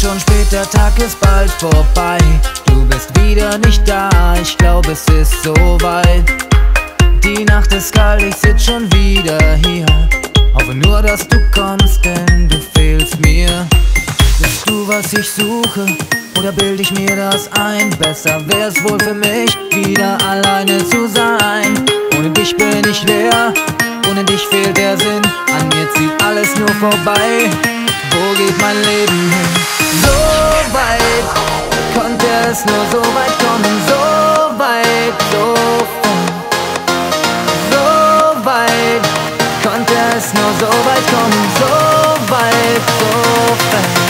schon spät, der Tag ist bald vorbei. Du bist wieder nicht da, ich glaube es ist soweit. Die Nacht ist kalt, ich sitz schon wieder hier. Hoffe nur, dass du kommst, denn du fehlst mir. Bist du, was ich suche, oder bild ich mir das ein? Besser wär's wohl für mich, wieder alleine zu sein. Ohne dich bin ich leer, ohne dich fehlt der Sinn. An mir zieht alles nur vorbei, wo geht mein Leben hin? So weit, konnte es nur so weit kommen. So weit, so fern. So weit, konnte es nur so weit kommen. So weit, so fern.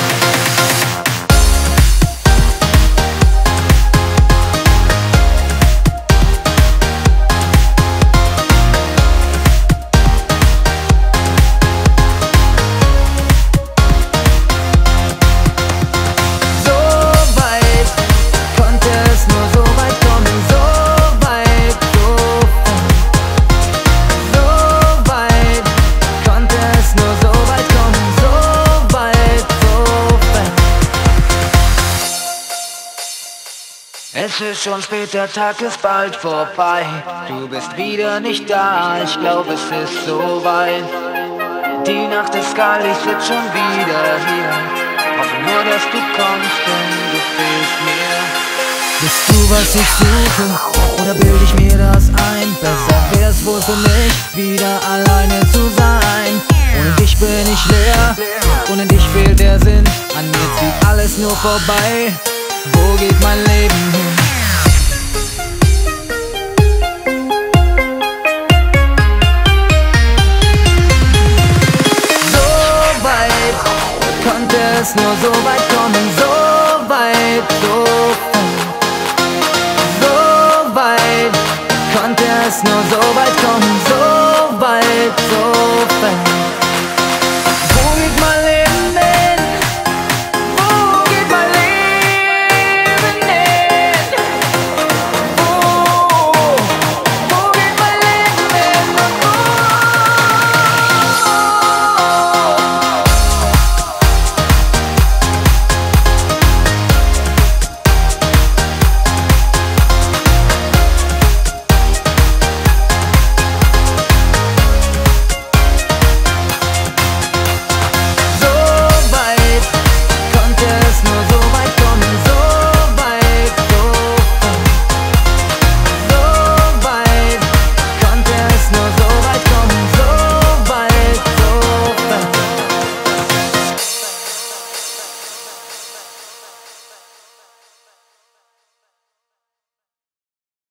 Es ist schon spät, der Tag ist bald vorbei. Du bist wieder nicht da, ich glaube es ist soweit. Die Nacht ist kalt, ich sitz schon wieder hier. Hoffe nur, dass du kommst, denn du fehlst mir. Bist du, was ich suche, oder bild ich mir das ein? Besser wär's wohl für mich, wieder alleine zu sein. Ohne dich bin ich leer, ohne dich fehlt der Sinn. An mir zieht alles nur vorbei, wo geht mein Leben hin? So weit, konnte es nur so weit kommen. So weit, so fern. So weit, konnte es nur so weit kommen. So weit, so fern.